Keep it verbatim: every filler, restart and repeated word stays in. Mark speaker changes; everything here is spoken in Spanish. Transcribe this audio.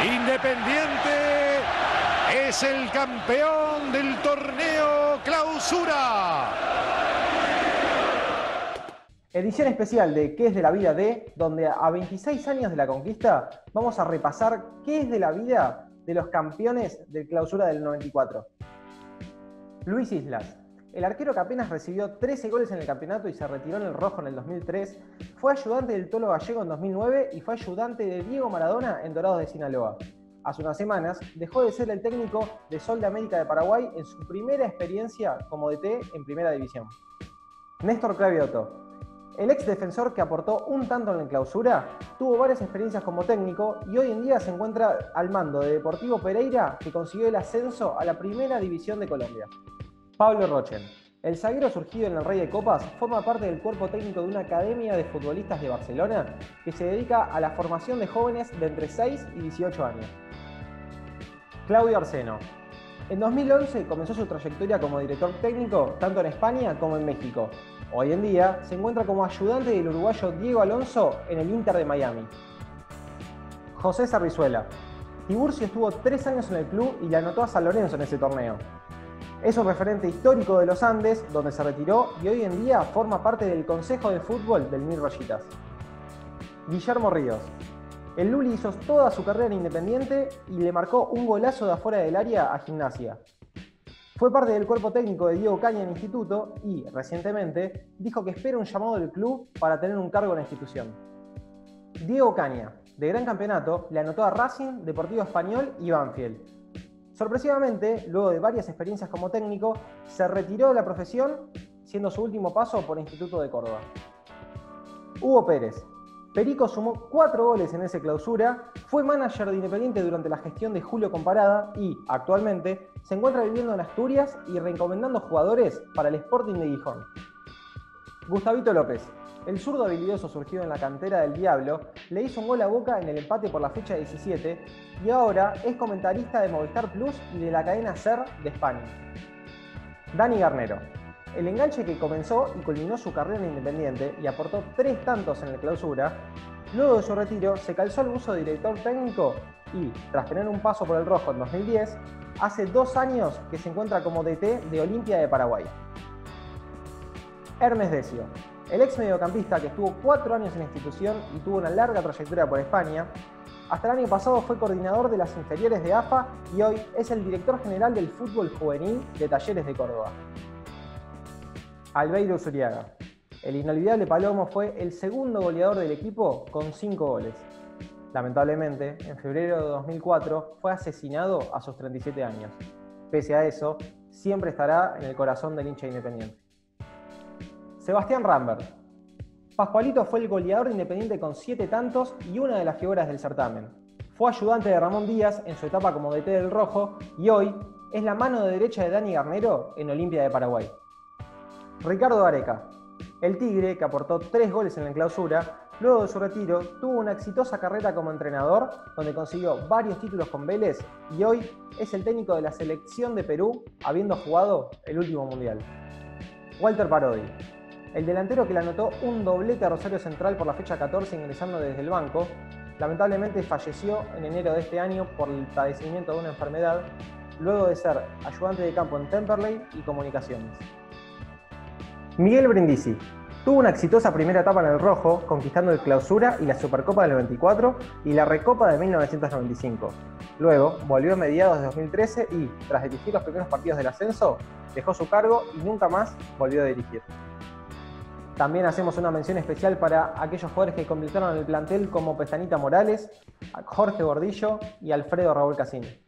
Speaker 1: Independiente es el campeón del torneo Clausura.
Speaker 2: Edición especial de ¿Qué es de la vida de?, donde a veintiséis años de la conquista vamos a repasar qué es de la vida de los campeones del Clausura del noventa y cuatro. Luis Islas, el arquero que apenas recibió trece goles en el campeonato y se retiró en el rojo en el dos mil tres, fue ayudante del Tolo Gallego en dos mil nueve y fue ayudante de Diego Maradona en Dorados de Sinaloa. Hace unas semanas dejó de ser el técnico de Sol de América de Paraguay en su primera experiencia como D T en Primera División. Néstor Cravioto, el ex defensor que aportó un tanto en la Clausura, tuvo varias experiencias como técnico y hoy en día se encuentra al mando de Deportivo Pereira, que consiguió el ascenso a la Primera División de Colombia. Pablo Rochen, el zaguero surgido en el Rey de Copas, forma parte del cuerpo técnico de una academia de futbolistas de Barcelona que se dedica a la formación de jóvenes de entre seis y dieciocho años. Claudio Arseno. En dos mil once comenzó su trayectoria como director técnico tanto en España como en México. Hoy en día se encuentra como ayudante del uruguayo Diego Alonso en el Inter de Miami. José Sarrizuela. Tiburcio estuvo tres años en el club y le anotó a San Lorenzo en ese torneo. Es un referente histórico de los Andes, donde se retiró y hoy en día forma parte del Consejo de Fútbol del Mir Rayitas. Guillermo Ríos. El Luli hizo toda su carrera en Independiente y le marcó un golazo de afuera del área a Gimnasia. Fue parte del cuerpo técnico de Diego Caña en Instituto y, recientemente, dijo que espera un llamado del club para tener un cargo en la institución. Diego Caña, de gran campeonato, le anotó a Racing, Deportivo Español y Banfield. Sorpresivamente, luego de varias experiencias como técnico, se retiró de la profesión, siendo su último paso por Instituto de Córdoba. Hugo Pérez. Perico sumó cuatro goles en esa Clausura, fue manager de Independiente durante la gestión de Julio Comparada y, actualmente, se encuentra viviendo en Asturias y recomendando jugadores para el Sporting de Gijón. Gustavito López. El zurdo habilidoso surgido en la cantera del Diablo le hizo un gol a Boca en el empate por la fecha diecisiete y ahora es comentarista de Movistar Plus y de la cadena SER de España. Dani Garnero. El enganche que comenzó y culminó su carrera en Independiente y aportó tres tantos en la Clausura, luego de su retiro se calzó el buzo de director técnico y, tras tener un paso por el rojo en dos mil diez, hace dos años que se encuentra como D T de Olimpia de Paraguay. Ernest Decio. El ex mediocampista que estuvo cuatro años en la institución y tuvo una larga trayectoria por España, hasta el año pasado fue coordinador de las inferiores de A F A y hoy es el director general del fútbol juvenil de Talleres de Córdoba. Albeiro Zuriaga. El inolvidable Palomo fue el segundo goleador del equipo con cinco goles. Lamentablemente, en febrero de dos mil cuatro fue asesinado a sus treinta y siete años. Pese a eso, siempre estará en el corazón del hincha Independiente. Sebastián Rambert. Pascualito fue el goleador de Independiente con siete tantos y una de las figuras del certamen. Fue ayudante de Ramón Díaz en su etapa como D T del Rojo y hoy es la mano de derecha de Dani Garnero en Olimpia de Paraguay. Ricardo Areca. El Tigre, que aportó tres goles en la Clausura, luego de su retiro tuvo una exitosa carrera como entrenador, donde consiguió varios títulos con Vélez y hoy es el técnico de la selección de Perú, habiendo jugado el último mundial. Walter Parodi. El delantero que le anotó un doblete a Rosario Central por la fecha catorce ingresando desde el banco, lamentablemente falleció en enero de este año por el padecimiento de una enfermedad, luego de ser ayudante de campo en Temperley y Comunicaciones. Miguel Brindisi. Tuvo una exitosa primera etapa en el rojo, conquistando el Clausura y la Supercopa del noventa y cuatro y la Recopa de mil novecientos noventa y cinco. Luego volvió a mediados de dos mil trece y, tras dirigir los primeros partidos del ascenso, dejó su cargo y nunca más volvió a dirigir. También hacemos una mención especial para aquellos jugadores que completaron el plantel como Pestanita Morales, Jorge Gordillo y Alfredo Raúl Cassini.